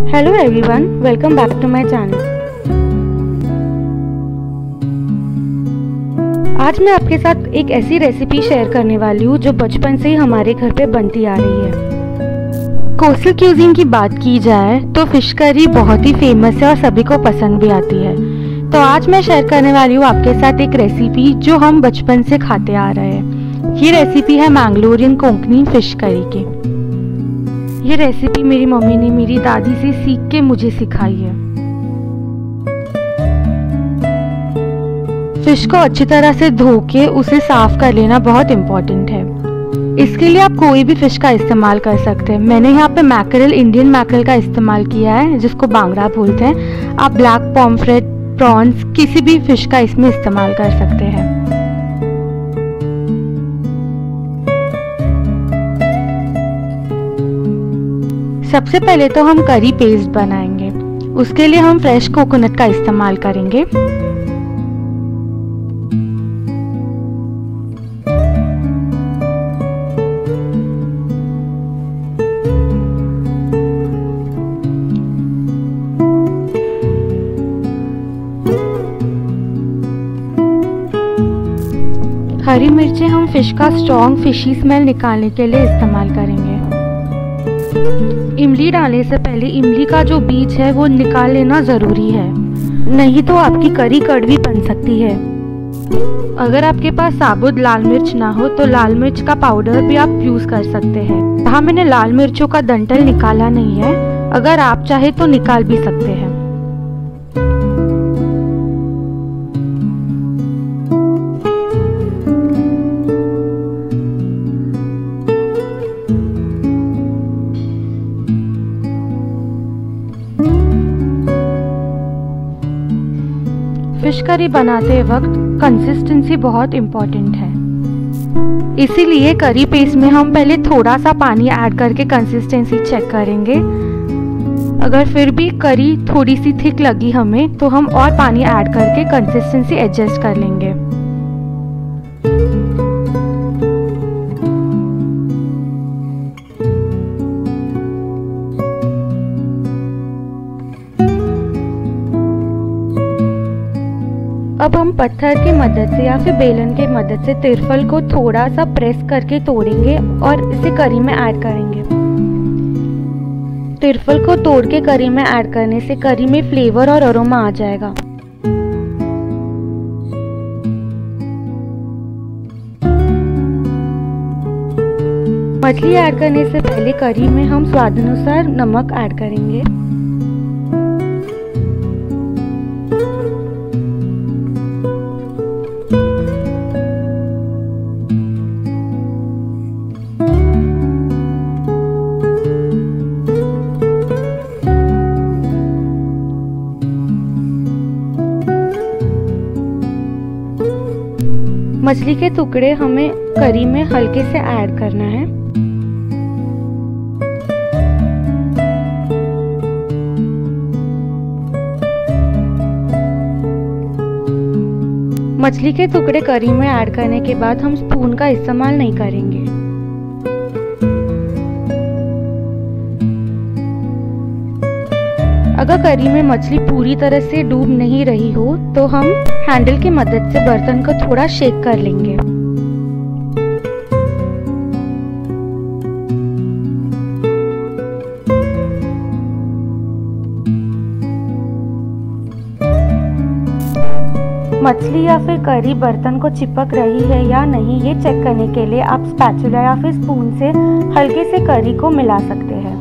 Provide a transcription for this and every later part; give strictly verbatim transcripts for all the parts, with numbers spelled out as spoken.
Hello everyone, welcome back to my channel. आज मैं आपके साथ एक ऐसी रेसिपी शेयर करने वाली हूँ जो बचपन से ही हमारे घर पे बनती आ रही है। कोस्टल क्यूजीन की बात की जाए तो फिश करी बहुत ही फेमस है और सभी को पसंद भी आती है। तो आज मैं शेयर करने वाली हूँ आपके साथ एक रेसिपी जो हम बचपन से खाते आ रहे हैं। ये रेसिपी है मैंगलोरियन कोंकणी फिश करी की। ये रेसिपी मेरी मम्मी ने मेरी दादी से सीख के मुझे सिखाई है। फिश को अच्छी तरह से धो के उसे साफ कर लेना बहुत इम्पोर्टेंट है। इसके लिए आप कोई भी फिश का इस्तेमाल कर सकते हैं। मैंने यहाँ पे मैकरेल, इंडियन मैकरेल का इस्तेमाल किया है जिसको बांगड़ा बोलते हैं। आप ब्लैक पॉम्फ्रेट, प्रॉन्स, किसी भी फिश का इसमें इस्तेमाल कर सकते हैं। सबसे पहले तो हम करी पेस्ट बनाएंगे। उसके लिए हम फ्रेश कोकोनट का इस्तेमाल करेंगे। हरी मिर्चें हम फिश का स्ट्रॉन्ग फिशी स्मेल निकालने के लिए इस्तेमाल करेंगे। इमली डालने से पहले इमली का जो बीज है वो निकाल लेना ज़रूरी है, नहीं तो आपकी करी कड़वी बन सकती है। अगर आपके पास साबुत लाल मिर्च ना हो तो लाल मिर्च का पाउडर भी आप यूज़ कर सकते हैं। यहाँ मैंने लाल मिर्चों का डंठल निकाला नहीं है, अगर आप चाहे तो निकाल भी सकते हैं। फिश करी बनाते वक्त कंसिस्टेंसी बहुत इम्पॉर्टेंट है, इसीलिए करी पेस्ट में हम पहले थोड़ा सा पानी ऐड करके कंसिस्टेंसी चेक करेंगे। अगर फिर भी करी थोड़ी सी थिक लगी हमें तो हम और पानी ऐड करके कंसिस्टेंसी एडजस्ट कर लेंगे। अब हम पत्थर की मदद से या फिर बेलन की मदद से तिरफल को थोड़ा सा प्रेस करके तोड़ेंगे और इसे करी में ऐड करेंगे। तिरफल को तोड़ के करी में ऐड करने से करी में फ्लेवर और अरोमा आ जाएगा। मछली ऐड करने से पहले करी में हम स्वादानुसार नमक ऐड करेंगे। मछली के टुकड़े हमें करी में हल्के से ऐड करना है। मछली के टुकड़े करी में ऐड करने के बाद हम स्पून का इस्तेमाल नहीं करेंगे। अगर करी में मछली पूरी तरह से डूब नहीं रही हो तो हम हैंडल की मदद से बर्तन को थोड़ा शेक कर लेंगे। मछली या फिर करी बर्तन को चिपक रही है या नहीं ये चेक करने के लिए आप स्पैचुला या फिर स्पून से हल्के से करी को मिला सकते हैं।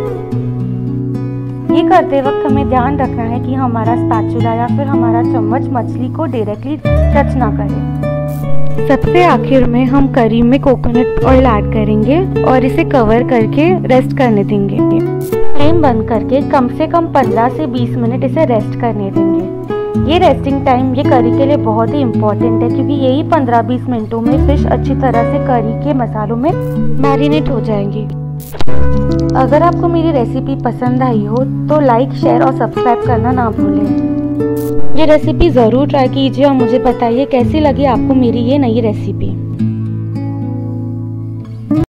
ये करते वक्त हमें ध्यान रखना है कि हमारा स्पैचुला या फिर हमारा चम्मच मछली को डायरेक्टली टच ना करे। सबसे आखिर में हम करी में कोकोनट ऑयल ऐड करेंगे और इसे कवर करके रेस्ट करने देंगे। फ्लेम बंद करके कम से कम पंद्रह से बीस मिनट इसे रेस्ट करने देंगे। ये रेस्टिंग टाइम ये करी के लिए बहुत ही इम्पोर्टेंट है क्योंकि यही पंद्रह बीस मिनटों में फिश अच्छी तरह से करी के मसालों में मैरिनेट हो जाएंगी। अगर आपको मेरी रेसिपी पसंद आई हो तो लाइक, शेयर और सब्सक्राइब करना ना भूलें। ये रेसिपी ज़रूर ट्राई कीजिए और मुझे बताइए कैसी लगी आपको मेरी ये नई रेसिपी।